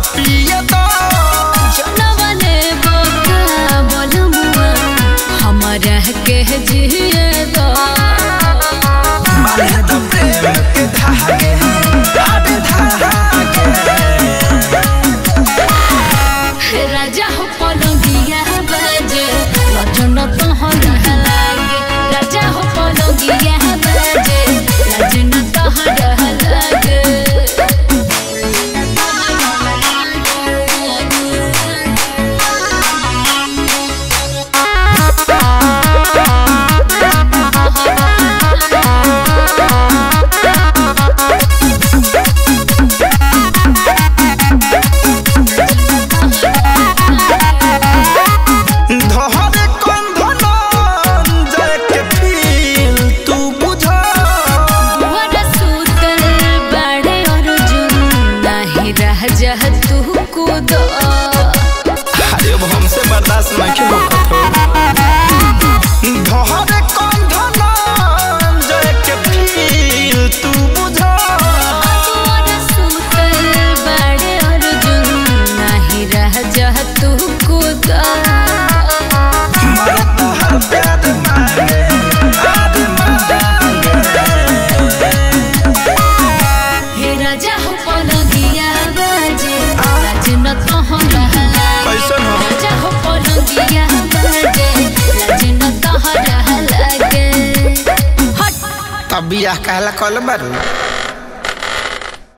पिए तो जनवने बका बोलमुआ हमरा के जिए दो मारे तो प्रेम के धागे आबे धागे राजा हो पलंगिया बजे लजन तोहरा लागे राजा हो पलंगिया बजे लजन तोहरा लागे जह तू कूद अरे अब हमसे बर्दाश्त नहीं होता धोहरे कंधना जय के फील तू बुझा और सुतल बड़े अर्जुन नहीं रह जह तू कूद मरता हर प्यार मांगे आदि मांगे हे राजा हो पलंगिया बजे लजन तोहरा लागे कैसन हो राजा हो पलंगिया बजे लजन तोहरा लागे तब बियाह कहला कल बारू।